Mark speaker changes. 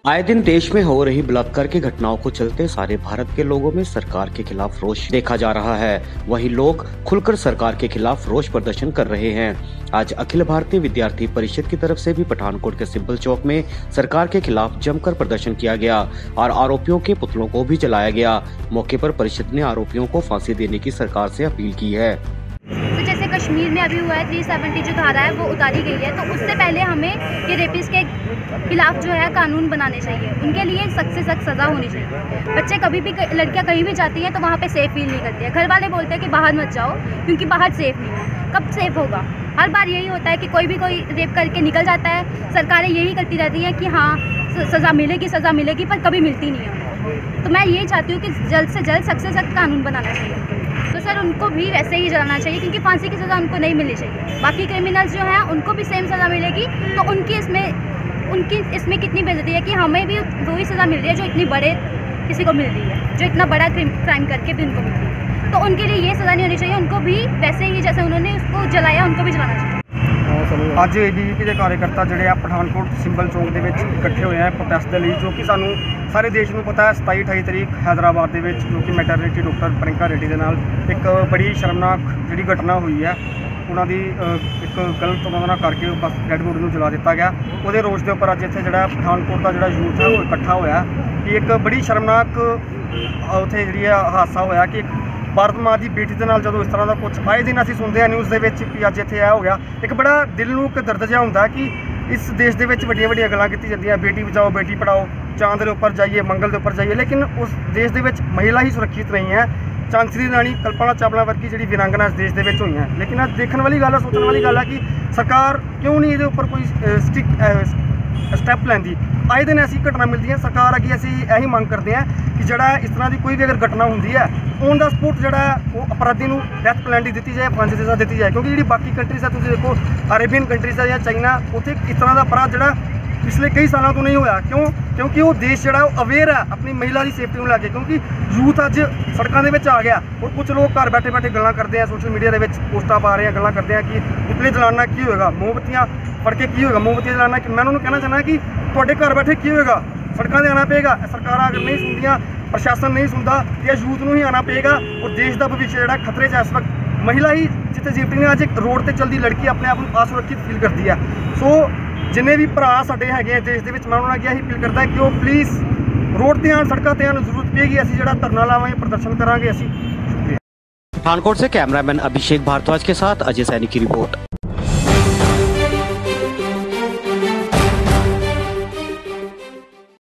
Speaker 1: आए दिन देश में हो रही बलात्कार की घटनाओं को चलते सारे भारत के लोगों में सरकार के खिलाफ रोष देखा जा रहा है। वहीं लोग खुलकर सरकार के खिलाफ रोष प्रदर्शन कर रहे हैं। आज अखिल भारतीय विद्यार्थी परिषद की तरफ से भी पठानकोट के सिब्बल चौक में सरकार के खिलाफ जमकर प्रदर्शन किया गया और आरोपियों के पुतलों को भी जलाया गया। मौके पर परिषद ने आरोपियों को फांसी देने की सरकार से अपील की है।
Speaker 2: तो जैसे कश्मीर में अभी हुआ है 370 जो धारा है वो उतारी गई है, तो उससे पहले हमें ये रेपिस्ट के खिलाफ जो है कानून बनाने चाहिए। उनके लिए सख्त से सख्त सज़ा होनी चाहिए। बच्चे कभी भी, लड़कियां कहीं भी जाती हैं तो वहाँ पे सेफ फील नहीं करती है। घर वाले बोलते हैं कि बाहर मत जाओ क्योंकि बाहर सेफ नहीं है। कब सेफ होगा? हर बार यही होता है कि कोई रेप करके निकल जाता है। सरकारें यही करती रहती हैं कि हाँ सज़ा मिलेगी पर कभी मिलती नहीं है। तो मैं यही चाहती हूँ कि जल्द से जल्द सख्त से सख्त कानून बनाना चाहिए। तो सर उनको भी वैसे ही जलाना चाहिए क्योंकि फांसी की सज़ा उनको नहीं मिलनी चाहिए। बाकी क्रिमिनल्स जो हैं उनको भी सेम सज़ा मिलेगी। तो उनकी इसमें कितनी बेइज्जती है कि हमें भी वही सज़ा मिल रही है जो इतनी बड़े किसी को मिल रही है, जो इतना बड़ा क्राइम करके भी उनको मिल रही है। तो उनके लिए ये सज़ा नहीं होनी चाहिए। उनको भी वैसे ही जैसे उन्होंने उसको जलाया उनको भी जलाना चाहिए।
Speaker 3: ਅੱਜ ABVP ਦੇ ਕਾਰਜਕਰਤਾ ਜਿਹੜੇ ਆ ਪਠਾਨਕੋਟ ਸਿੰਬਲ ਚੌਂਕ ਦੇ ਵਿੱਚ ਇਕੱਠੇ ਹੋਏ ਆ ਪ੍ਰੋਟੈਸਟ ਦੇ ਲਈ, ਜੋ ਕਿ ਸਾਨੂੰ ਸਾਰੇ ਦੇਸ਼ ਨੂੰ ਪਤਾ ਹੈ 27-28 ਤਰੀਕ ਹੈਦਰਾਬਾਦ ਦੇ ਵਿੱਚ ਜੋ ਕਿ ਮੈਟਰਨਿਟੀ ਡਾਕਟਰ ਪ੍ਰਿੰਕਾ ਰੈੱਡੀ ਦੇ ਨਾਲ ਇੱਕ ਬੜੀ ਸ਼ਰਮਨਾਕ ਜਿਹੜੀ ਘਟਨਾ ਹੋਈ ਹੈ। ਉਹਨਾਂ ਦੀ ਇੱਕ ਗਲਤ ਉਹਨਾਂ ਨਾਲ ਕਰਕੇ ਬਸ ਡੈਡ ਬੋਡੀ ਨੂੰ ਜਲਾ ਦਿੱਤਾ ਗਿਆ। ਉਹਦੇ ਰੋਸ ਦੇ ਉੱਪਰ ਅੱਜ ਇੱਥੇ ਜਿਹੜਾ ਪਠਾਨਕੋਟ ਦਾ ਜਿਹੜਾ ਯੂਥ ਹੈ ਉਹ ਇਕੱਠਾ ਹੋਇਆ ਕਿ ਇੱਕ ਬੜੀ ਸ਼ਰਮਨਾਕ ਉੱਥੇ ਜਿਹੜੀ ਹਾਦਸਾ ਹੋਇਆ ਕਿ ਭਾਰਤ ਮਾਂ ਦੀ ਬੇਟੀ ਦੇ ਨਾਲ ਜਦੋਂ ਇਸ ਤਰ੍ਹਾਂ ਦਾ ਕੁਝ ਆਏ ਦਿਨ ਅਸੀਂ ਸੁਣਦੇ ਹਾਂ ਨਿਊਜ਼ ਦੇ ਵਿੱਚ ਕਿ ਅੱਜ ਇੱਥੇ ਇਹ ਹੋ ਗਿਆ। ਇੱਕ ਬੜਾ ਦਿਲ ਨੂੰ ਇੱਕ ਦਰਦ ਜਿਹਾ ਹੁੰਦਾ ਕਿ ਇਸ ਦੇਸ਼ ਦੇ ਵਿੱਚ ਵੱਡੀਆਂ ਵੱਡੀਆਂ ਗੱਲਾਂ ਕੀਤੀ ਜਾਂਦੀਆਂ, ਬੇਟੀ ਬਚਾਓ ਬੇਟੀ ਪੜਾਓ, ਚਾਂਦ ਦੇ ਉੱਪਰ ਜਾਈਏ, ਮੰਗਲ ਦੇ ਉੱਪਰ ਜਾਈਏ, ਲੇਕਿਨ ਉਸ ਦੇਸ਼ ਦੇ ਵਿੱਚ ਮਹਿਲਾ ਹੀ ਸੁਰੱਖਿਅਤ ਨਹੀਂ ਹੈ। ਝਾਂਸੀ ਦੀ ਰਾਣੀ ਕਲਪਨਾ ਚਾਵਲਾ ਵਰਗੀ ਜਿਹੜੀ ਵੀਰਾਂਗਨਾ ਇਸ ਦੇਸ਼ ਦੇ ਵਿੱਚ ਹੋਈਆਂ। ਲੇਕਿਨ ਅੱਜ ਦੇਖਣ ਵਾਲੀ ਗੱਲ ਹੈ, ਸੋਚਣ ਵਾਲੀ ਗੱਲ ਹੈ ਕਿ ਸਰਕਾਰ ਕਿਉਂ ਨਹੀਂ ਇਹਦੇ ਉੱਪਰ ਕੋਈ ਸਟੈਪ ਲੈਂਦੀ। ਆਏ ਦਿਨ ਐਸੀ ਘਟਨਾ ਮਿਲਦੀਆਂ। ਸਰਕਾਰ ਅੱਗੇ ਅਸੀਂ ਇਹੀ ਮੰਗ ਕਰਦੇ ਹਾਂ ਕਿ ਜਿਹੜਾ ਇਸ ਤਰ੍ਹਾਂ ਦੀ ਕੋਈ ਵੀ ਅਗਰ ਘਟਨਾ ਹੁੰਦੀ ਹੈ ਔਨ ਦਾ ਸਪੋਟ ਜਿਹੜਾ ਉਹ ਅਪਰਾਧੀ ਨੂੰ ਡੈਥ ਪੈਨਲਟੀ ਦਿੱਤੀ ਜਾਏ, ਫਾਂਸੀ ਦੀ ਸਜ਼ਾ ਦਿੱਤੀ ਜਾਏ। ਕਿਉਂਕਿ ਜਿਹੜੀ ਬਾਕੀ ਕੰਟਰੀਜ਼ ਹੈ, ਤੁਸੀਂ ਦੇਖੋ ਅਰੇਬੀਅਨ ਕੰਟਰੀਜ਼ ਹੈ ਜਾਂ ਚਾਈਨਾ, ਉੱਥੇ ਇਸ ਤਰ੍ਹਾਂ ਦਾ ਅਪਰਾਧ ਜਿਹੜਾ ਪਿਛਲੇ ਕਈ ਸਾਲਾਂ ਤੋਂ ਨਹੀਂ ਹੋਇਆ। ਕਿਉਂਕਿ ਉਹ ਦੇਸ਼ ਜਿਹੜਾ ਉਹ ਅਵੇਅਰ ਹੈ ਆਪਣੀ ਮਹਿਲਾ ਦੀ ਸੇਫਟੀ ਨੂੰ ਲੈ ਕੇ। ਕਿਉਂਕਿ ਯੂਥ ਅੱਜ ਸੜਕਾਂ ਦੇ ਵਿੱਚ ਆ ਗਿਆ ਔਰ ਕੁਝ ਲੋਕ ਘਰ ਬੈਠੇ ਬੈਠੇ ਗੱਲਾਂ ਕਰਦੇ ਆ, ਸੋਸ਼ਲ ਮੀਡੀਆ ਦੇ ਵਿੱਚ ਪੋਸਟਾਂ ਪਾ ਰਹੇ ਆ, ਗੱਲਾਂ ਕਰਦੇ ਆ ਕਿ ਪੁਤਲੇ ਜਲਾਉਣਾ ਕੀ ਹੋਏਗਾ, ਮੋਮਬੱਤੀਆਂ ਫੜ ਕੇ ਕੀ ਹੋਏਗਾ, ਮੋਮਬੱਤੀਆਂ ਜਲਾਉਣਾ। ਕਿ ਮੈਂ ਉਹਨਾਂ ਨੂੰ ਕਹਿਣਾ ਚਾਹੁੰਦਾ ਕਿ ਤੁਹਾਡੇ ਘਰ ਬੈਠੇ ਕੀ ਹੋਏਗਾ, ਸੜਕਾਂ 'ਤੇ ਆਉਣਾ ਪਏਗਾ। ਸਰਕਾਰਾਂ ਅਗਰ ਨਹੀਂ ਸੁਣਦੀਆਂ, ਪ੍ਰਸ਼ਾਸਨ ਨਹੀਂ ਸੁਣਦਾ ਤੇ ਯੂਥ ਨੂੰ ਹੀ ਆਉਣਾ ਪਏਗਾ। ਔਰ ਦੇਸ਼ ਦਾ ਭਵਿੱਖ ਜਿਹੜਾ ਖਤਰੇ 'ਚ ਇਸ ਵਕਤ ਮਹਿਲਾ ਹੀ ਜਿੱਥੇ ਸੇਫਟੀ ਨਹੀਂ। ਅੱਜ ਇੱਕ ਰੋਡ 'ਤੇ ਚੱਲਦੀ ਲੜਕੀ ਆਪਣੇ ਆਪ ਨੂੰ ਅਸੁਰੱਖਿਅਤ ਫੀਲ ਕਰਦੀ ਹੈ। ਸੋ ਜਿੰਨੇ ਵੀ ਭਰਾ ਸਾਡੇ ਹੈਗੇ ਆ ਦੇਸ਼ ਦੇ ਵਿੱਚ, ਮੈਂ ਉਹਨਾਂ ਨਾਲ ਇਹੀ ਅਪੀਲ ਕਰਦਾ ਕਿ ਉਹ ਪਲੀਜ਼ ਰੋਡ 'ਤੇ ਆਉਣ, ਸੜਕਾਂ 'ਤੇ ਆਉਣ। ਜ਼ਰੂਰਤ ਪਏਗੀ ਅਸੀਂ ਜਿਹੜਾ ਧਰਨਾ ਲਾਵਾਂਗੇ, प्रदर्शन करांगे ਅਸੀਂ।
Speaker 1: पठानकोट से कैमरामैन अभिषेक भारद्वाज के साथ अजय सैनी की रिपोर्ट।